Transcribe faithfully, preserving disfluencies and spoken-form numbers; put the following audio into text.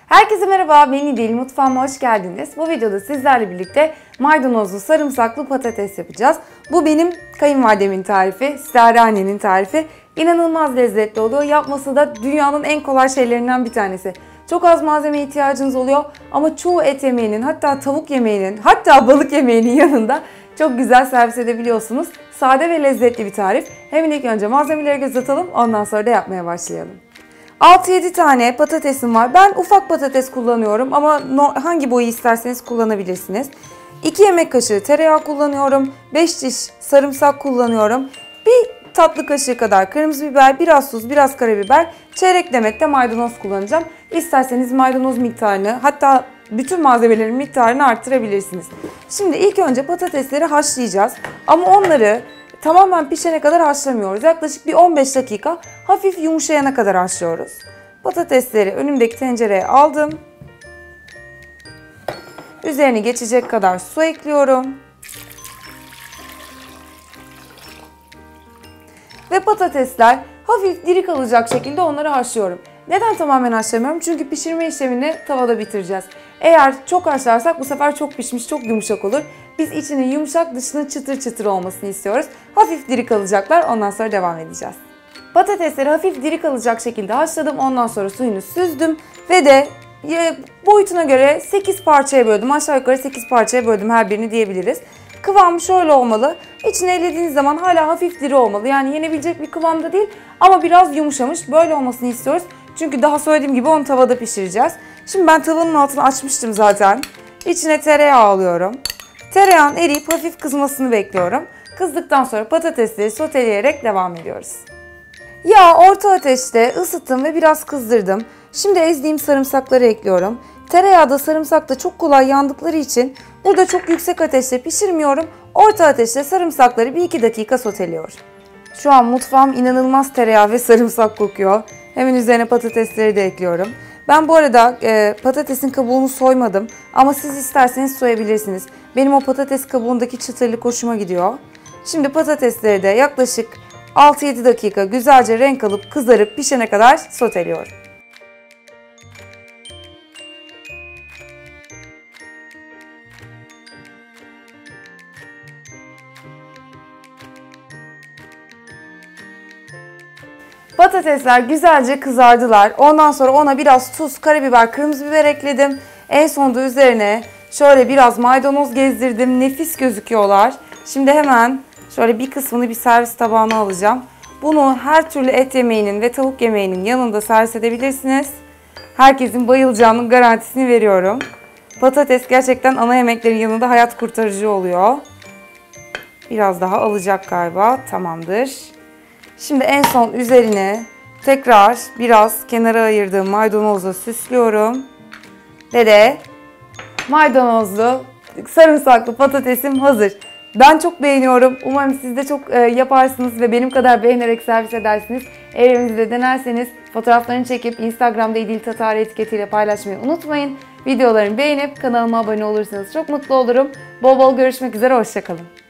Herkese merhaba, ben İdil. Mutfağıma hoş geldiniz. Bu videoda sizlerle birlikte maydanozlu sarımsaklı patates yapacağız. Bu benim kayınvalidemin tarifi, Sare annenin tarifi. İnanılmaz lezzetli oluyor. Yapması da dünyanın en kolay şeylerinden bir tanesi. Çok az malzeme ihtiyacınız oluyor ama çoğu et yemeğinin, hatta tavuk yemeğinin, hatta balık yemeğinin yanında çok güzel servis edebiliyorsunuz. Sade ve lezzetli bir tarif. Hemen ilk önce malzemeleri göz atalım, ondan sonra da yapmaya başlayalım. altı yedi tane patatesim var. Ben ufak patates kullanıyorum ama hangi boyu isterseniz kullanabilirsiniz. iki yemek kaşığı tereyağı kullanıyorum. beş diş sarımsak kullanıyorum. bir tatlı kaşığı kadar kırmızı biber, biraz tuz, biraz karabiber, çeyrek demet de maydanoz kullanacağım. İsterseniz maydanoz miktarını, hatta bütün malzemelerin miktarını arttırabilirsiniz. Şimdi ilk önce patatesleri haşlayacağız. Ama onları tamamen pişene kadar haşlamıyoruz. Yaklaşık bir on beş dakika hafif yumuşayana kadar haşlıyoruz. Patatesleri önümdeki tencereye aldım. Üzerine geçecek kadar su ekliyorum. Ve patatesler hafif diri kalacak şekilde onları haşlıyorum. Neden tamamen haşlamıyorum? Çünkü pişirme işlemini tavada bitireceğiz. Eğer çok haşlarsak bu sefer çok pişmiş, çok yumuşak olur. Biz içinin yumuşak, dışının çıtır çıtır olmasını istiyoruz. Hafif diri kalacaklar, ondan sonra devam edeceğiz. Patatesleri hafif diri kalacak şekilde haşladım. Ondan sonra suyunu süzdüm ve de boyutuna göre sekiz parçaya böldüm. Aşağı yukarı sekiz parçaya böldüm her birini diyebiliriz. Kıvamı şöyle olmalı. İçine ellediğiniz zaman hala hafif diri olmalı. Yani yenebilecek bir kıvamda değil ama biraz yumuşamış. Böyle olmasını istiyoruz. Çünkü daha söylediğim gibi onu tavada pişireceğiz. Şimdi ben tavanın altını açmıştım zaten. İçine tereyağı alıyorum. Tereyağın eriyip hafif kızmasını bekliyorum. Kızdıktan sonra patatesleri soteleyerek devam ediyoruz. Yağı orta ateşte ısıttım ve biraz kızdırdım. Şimdi ezdiğim sarımsakları ekliyorum. Tereyağı da sarımsak da çok kolay yandıkları için burada çok yüksek ateşte pişirmiyorum. Orta ateşte sarımsakları bir iki dakika soteliyorum. Şu an mutfağım inanılmaz tereyağı ve sarımsak kokuyor. Hemen üzerine patatesleri de ekliyorum. Ben bu arada e, patatesin kabuğunu soymadım ama siz isterseniz soyabilirsiniz. Benim o patates kabuğundaki çıtırlık hoşuma gidiyor. Şimdi patatesleri de yaklaşık altı yedi dakika güzelce renk alıp kızarıp pişene kadar soteliyorum. Patatesler güzelce kızardılar. Ondan sonra ona biraz tuz, karabiber, kırmızı biber ekledim. En sonunda üzerine şöyle biraz maydanoz gezdirdim. Nefis gözüküyorlar. Şimdi hemen şöyle bir kısmını bir servis tabağına alacağım. Bunu her türlü et yemeğinin ve tavuk yemeğinin yanında servis edebilirsiniz. Herkesin bayılacağının garantisini veriyorum. Patates gerçekten ana yemeklerin yanında hayat kurtarıcı oluyor. Biraz daha alacak galiba. Tamamdır. Şimdi en son üzerine tekrar biraz kenara ayırdığım maydanozla süslüyorum. Ve de maydanozlu sarımsaklı patatesim hazır. Ben çok beğeniyorum. Umarım siz de çok e, yaparsınız ve benim kadar beğenerek servis edersiniz. Eğer evinizde denerseniz fotoğraflarını çekip Instagram'da İdil Tatar etiketiyle paylaşmayı unutmayın. Videolarımı beğenip kanalıma abone olursanız çok mutlu olurum. Bol bol görüşmek üzere, hoşça kalın.